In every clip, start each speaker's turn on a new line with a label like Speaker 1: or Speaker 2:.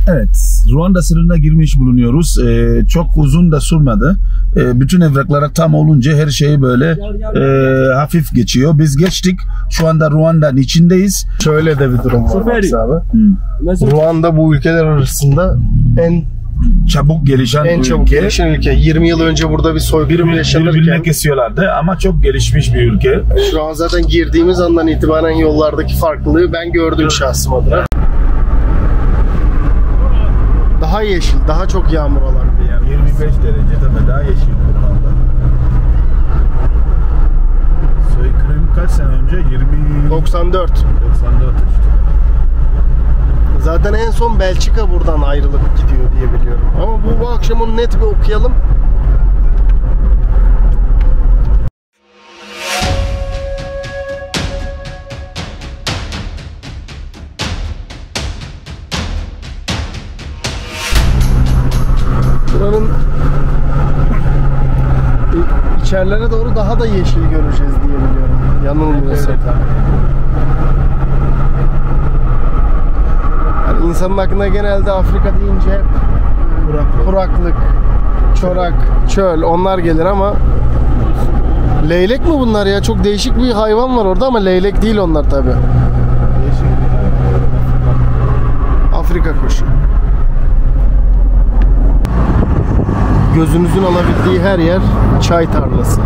Speaker 1: Evet, Ruanda sınırına girmiş bulunuyoruz. Çok uzun da sürmedi. Bütün evraklar tam olunca her şey böyle hafif geçiyor. Biz geçtik. Şu anda Ruanda'nın içindeyiz.
Speaker 2: Şöyle de bir durum var abi. Ruanda bu ülkeler arasında en
Speaker 1: çabuk gelişen
Speaker 2: ülke. 20 yıl önce burada bir soykırım yaşanırken
Speaker 1: birbirine kesiyorlardı ama çok gelişmiş bir ülke.
Speaker 2: Şu an zaten girdiğimiz andan itibaren yollardaki farklılığı ben gördüm şahsım adına. Daha yeşil, daha çok yağmur alan.
Speaker 1: Yani 25 derece tabii daha yeşil Ruanda. Soykırım kaç sene önce?
Speaker 2: 94
Speaker 1: işte.
Speaker 2: Zaten en son Belçika buradan ayrılıp gidiyor diye biliyorum. Ama bu akşam onu net bir okuyalım. Buranın içerilere doğru daha da yeşil göreceğiz diye biliyorum. Yanılmıyorsam. Yani insanın aklına genelde Afrika deyince hep kuraklık, çorak, çöl onlar gelir ama leylek mi bunlar ya? Çok değişik bir hayvan var orada ama leylek değil onlar tabi. Afrika kuşu. Gözünüzün alabildiği her yer çay tarlası.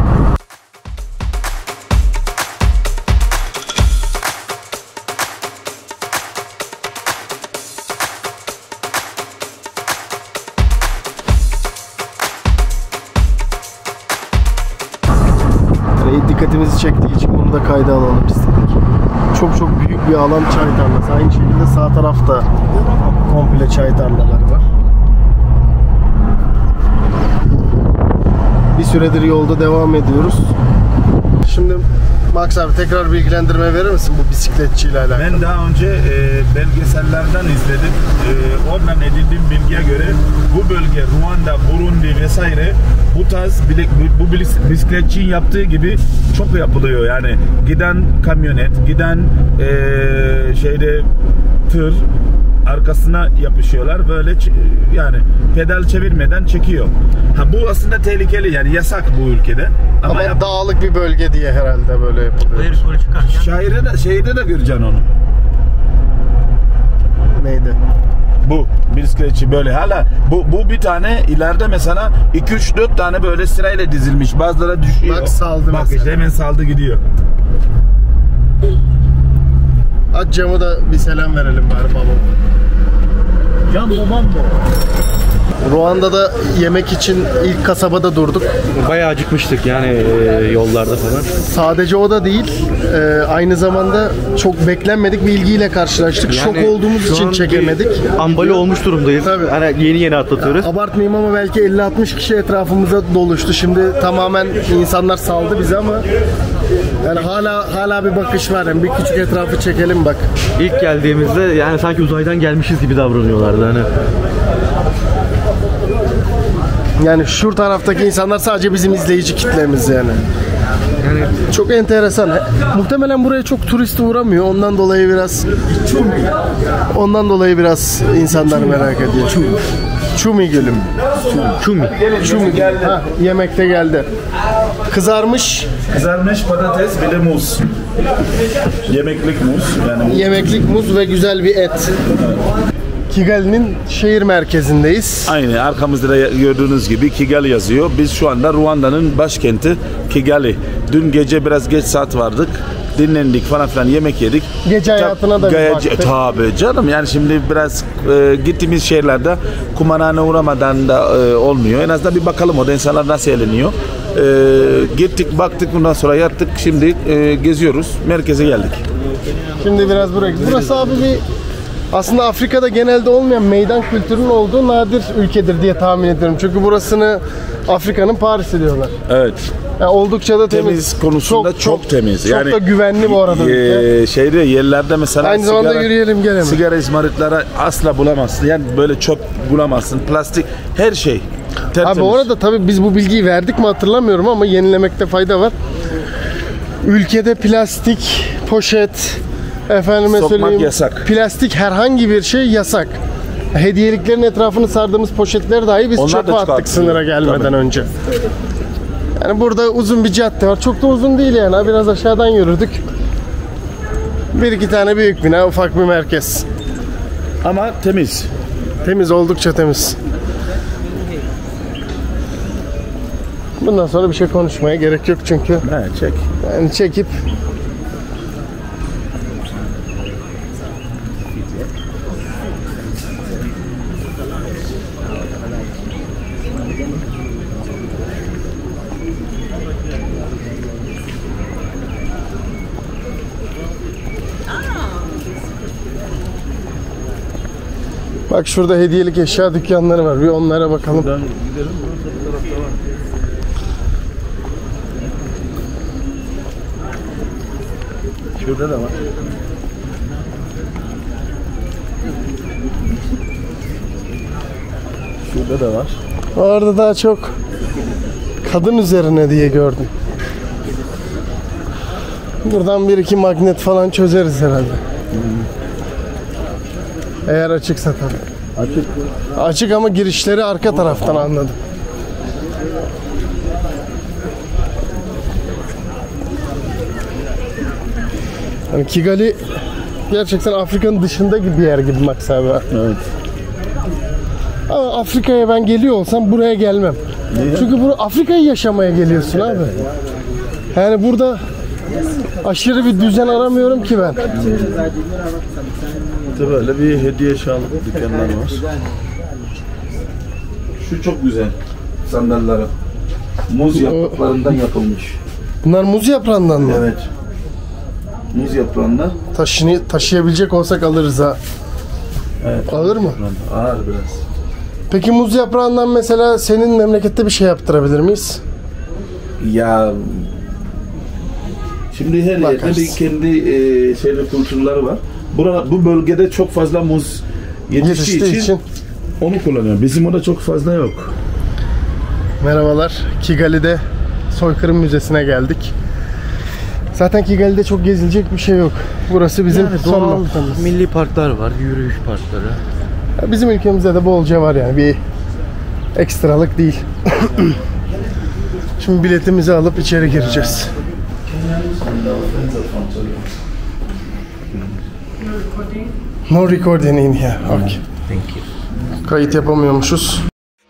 Speaker 2: Dikkatimizi çektiği için bunu da kayda alalım istedik. Çok büyük bir alan çay tarlası. Aynı şekilde sağ tarafta komple çay tarlaları var. Bir süredir yolda devam ediyoruz. Şimdi Max abi tekrar bilgilendirme verir misin bu bisikletçiyle alakalı?
Speaker 1: Ben daha önce belgesellerden izledim. Oradan edindiğim bilgiye göre bu bölge Ruanda, Burundi vesaire bu tarz bu bisikletçinin yaptığı gibi çok yapılıyor. Yani giden kamyonet, giden tır arkasına yapışıyorlar böyle yani pedal çevirmeden çekiyor. Bu aslında tehlikeli yani yasak bu ülkede.
Speaker 2: Ama dağlık bir bölge diye herhalde böyle yapılıyor.
Speaker 1: Şehirde de göreceksin onu.
Speaker 2: Neydi?
Speaker 1: Bu bisikletçi böyle hala bu bir tane ileride mesela 2-3-4 tane böyle sırayla dizilmiş. Bazıları düşüyor.
Speaker 2: Bak saldı
Speaker 1: Bak işte hemen saldı gidiyor.
Speaker 2: Aç camı da bir selam verelim bari babam.
Speaker 1: Can babam bu.
Speaker 2: Ruanda'da yemek için ilk kasabada durduk.
Speaker 3: Bayağı acıkmıştık yani yollarda falan.
Speaker 2: Sadece o da değil, aynı zamanda çok beklenmedik bir ilgiyle karşılaştık. Yani şok olduğumuz için çekemedik.
Speaker 3: Ambali olmuş durumdayız.
Speaker 2: Tabii.
Speaker 3: Hani yeni atlatıyoruz.
Speaker 2: Abartmayayım ama belki 50-60 kişi etrafımıza doluştu. Şimdi tamamen insanlar saldı bizi ama yani hala bir bakış var. Yani bir küçük etrafı çekelim bak.
Speaker 3: İlk geldiğimizde yani sanki uzaydan gelmişiz gibi davranıyorlardı hani.
Speaker 2: Yani şu taraftaki insanlar sadece bizim izleyici kitlemiz yani. Çok enteresan. Muhtemelen buraya çok turist uğramıyor. Ondan dolayı biraz insanlar merak ediyor. Çumi gülüm. Çumi geldi. Ha, yemek de geldi. Kızarmış
Speaker 1: Patates bir de muz. Yemeklik muz.
Speaker 2: Yemeklik muz ve güzel bir et. Kigali'nin şehir merkezindeyiz.
Speaker 1: Aynı arkamızda da gördüğünüz gibi Kigali yazıyor. Biz şu anda Ruanda'nın başkenti Kigali. Dün gece biraz geç saat vardık. Dinlendik falan filan yemek yedik.
Speaker 2: Gece hayatına da bir baktık.
Speaker 1: Tabii canım yani şimdi biraz gittiğimiz şehirlerde kumarhane uğramadan da olmuyor. En azından bir bakalım o da insanlar nasıl eğleniyor. Gittik baktık bundan sonra yattık. Şimdi geziyoruz. Merkeze geldik.
Speaker 2: Şimdi biraz buraya. Burası abi bir aslında Afrika'da genelde olmayan meydan kültürünün olduğu nadir ülkedir diye tahmin ediyorum. Çünkü burasını Afrika'nın Paris'i diyorlar.
Speaker 1: Evet.
Speaker 2: Yani oldukça da temiz
Speaker 1: konusunda çok temiz.
Speaker 2: Çok yani, da güvenli bu arada.
Speaker 1: Yerlerde mesela
Speaker 2: aynı zamanda yürüyelim gelelim.
Speaker 1: Sigara izmaritleri asla bulamazsın. Yani böyle çöp bulamazsın. Plastik her şey. Tertemiz.
Speaker 2: Abi orada tabii biz bu bilgiyi verdik mi hatırlamıyorum ama yenilemekte fayda var. Ülkede plastik, poşet, efendime söyleyeyim,
Speaker 1: yasak.
Speaker 2: Plastik herhangi bir şey yasak. Hediyeliklerin etrafını sardığımız poşetleri dahi biz
Speaker 1: Onlar da
Speaker 2: çöpe attık
Speaker 1: çıkarttık.
Speaker 2: sınıra gelmeden
Speaker 1: Tabii.
Speaker 2: önce. Yani burada uzun bir cadde var. Çok da uzun değil yani. Biraz aşağıdan yürüdük. Bir iki tane büyük bina, ufak bir merkez.
Speaker 1: Ama temiz.
Speaker 2: Temiz, oldukça temiz. Bundan sonra bir şey konuşmaya gerek yok çünkü
Speaker 1: He, çek.
Speaker 2: yani çekip bak şurada hediyelik eşya dükkanları var. Bir onlara bakalım.
Speaker 1: Buradan gidelim. Bu tarafta var. Şurada da var. Şurada da var.
Speaker 2: Orada daha çok kadın üzerine diye gördüm. Buradan bir iki magnet falan çözeriz herhalde. Eğer açıksa tabii.
Speaker 1: Açık.
Speaker 2: Açık ama girişleri arka taraftan anladım. Yani Kigali gerçekten Afrika'nın dışında gibi bir yer gibi Max abi.
Speaker 1: Evet.
Speaker 2: Ama Afrika'ya ben geliyor olsam buraya gelmem.
Speaker 1: Niye?
Speaker 2: Çünkü Afrika'yı yaşamaya geliyorsun abi. Yani burada aşırı bir düzen aramıyorum ki ben.
Speaker 1: İşte böyle bir hediye şal dükkanlar var. Şu çok güzel. Sandalları. Muz yapraklarından yapılmış.
Speaker 2: Bunlar muz yaprağından mı?
Speaker 1: Evet. Muz yaprağından.
Speaker 2: Taşıyabilecek olsak alırız ha.
Speaker 1: Evet.
Speaker 2: Alır mı?
Speaker 1: Ağır biraz.
Speaker 2: Peki muz yaprağından mesela senin memlekette bir şey yaptırabilir miyiz?
Speaker 1: Ya şimdi her yerde
Speaker 2: Bakarız.
Speaker 1: bir kendi şeyli kültürleri var. Bu bölgede çok fazla muz yetiştiği için onu kullanıyor. Bizim orada çok fazla yok.
Speaker 2: Merhabalar. Kigali'de Soykırım Müzesi'ne geldik. Zaten Kigali'de çok gezilecek bir şey yok. Burası bizim
Speaker 3: Yani
Speaker 2: son
Speaker 3: doğal
Speaker 2: noktamız.
Speaker 3: milli parklar var, yürüyüş parkları.
Speaker 2: Bizim ülkemizde de bolca var yani, bir ekstralık değil. Şimdi biletimizi alıp içeri gireceğiz. No recording in here. Okay.
Speaker 3: Thank you.
Speaker 2: Kayıt yapamıyormuşuz.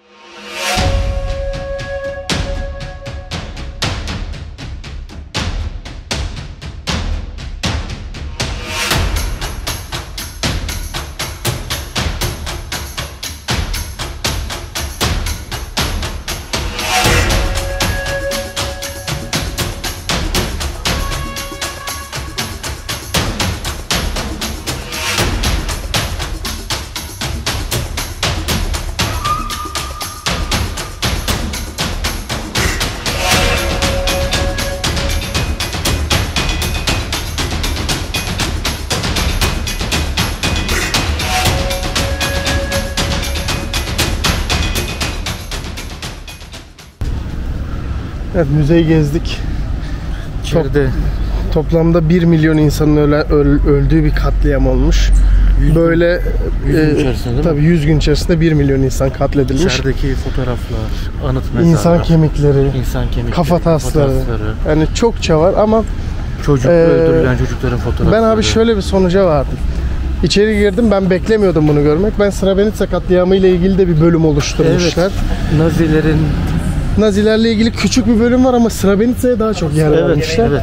Speaker 2: Evet, müzeyi gezdik.
Speaker 3: İçeride
Speaker 2: Toplamda 1 milyon insanın öldüğü bir katliam olmuş.
Speaker 3: 100
Speaker 2: Böyle
Speaker 3: 100 gün içerisinde değil mi?
Speaker 2: tabii 100 gün içerisinde 1 milyon insan katledilmiş.
Speaker 3: içerideki fotoğraflar, anıt mezarlar,
Speaker 2: İnsan kemikleri,
Speaker 3: kemikleri,
Speaker 2: kafa tasları. Yani çokça var ama
Speaker 3: öldürülen çocukların fotoğrafları.
Speaker 2: ben abi şöyle bir sonuca vardım. İçeri girdim, ben beklemiyordum bunu görmek. Ben Srebrenica katliamı ile ilgili de bir bölüm oluşturmuşlar.
Speaker 3: Nazilerin
Speaker 2: Nazilerle ilgili küçük bir bölüm var ama Srebrenica'ya daha çok yer vermişler.
Speaker 3: evet.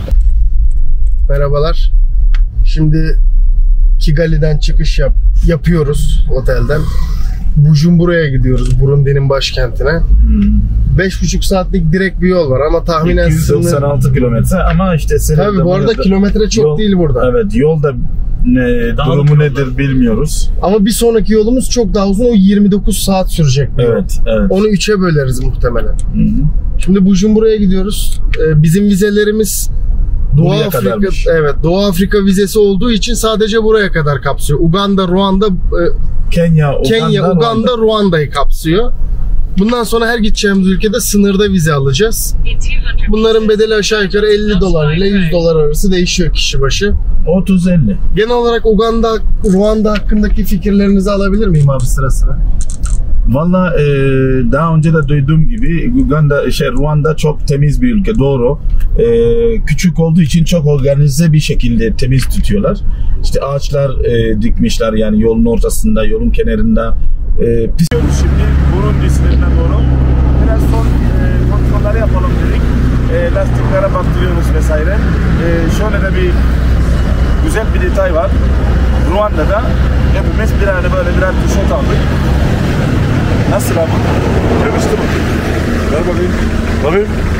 Speaker 2: Merhabalar. Şimdi Kigali'den çıkış yapıyoruz otelden. Bujumbura'ya gidiyoruz, Burundi'nin başkentine. 5,5 saatlik direkt bir yol var ama tahminen
Speaker 1: 296 kilometre ama işte
Speaker 2: tabii bu arada kilometre çok
Speaker 1: yol,
Speaker 2: değil burada.
Speaker 1: Evet, yolda durumu nedir bilmiyoruz.
Speaker 2: Ama bir sonraki yolumuz çok daha uzun, o 29 saat sürecek bir yol.
Speaker 1: Evet.
Speaker 2: Onu 3'e böleriz muhtemelen.
Speaker 1: Hı-hı.
Speaker 2: Şimdi Bujumbura'ya gidiyoruz. Bizim vizelerimiz Doğu
Speaker 1: Buraya
Speaker 2: Afrika,
Speaker 1: kadarmış.
Speaker 2: evet, Doğu Afrika vizesi olduğu için sadece buraya kadar kapsıyor. Uganda, Ruanda,
Speaker 1: Kenya,
Speaker 2: Uganda, Ruanda'yı kapsıyor. Bundan sonra her gideceğimiz ülkede sınırda vize alacağız. Bunların bedeli aşağı yukarı 50 dolar ile 100 dolar arası değişiyor kişi başı.
Speaker 1: 30-50.
Speaker 2: Genel olarak Uganda, Ruanda hakkındaki fikirlerinizi alabilir miyim abi sıra sıra?
Speaker 1: Valla daha önce de duyduğum gibi Ruanda çok temiz bir ülke, doğru. Küçük olduğu için çok organize bir şekilde temiz tutuyorlar. İşte ağaçlar dikmişler, yani yolun ortasında, yolun kenarında. Şimdi Burundi sınırına doğru biraz son kontrolleri yapalım dedik. Lastiklere baktırıyoruz vesaire. Şöyle de bir güzel bir detay var. Ruanda'da hepimiz birer tişört aldık. Nasıl abi? Yakıştı mı? Ver bakayım. Bakayım.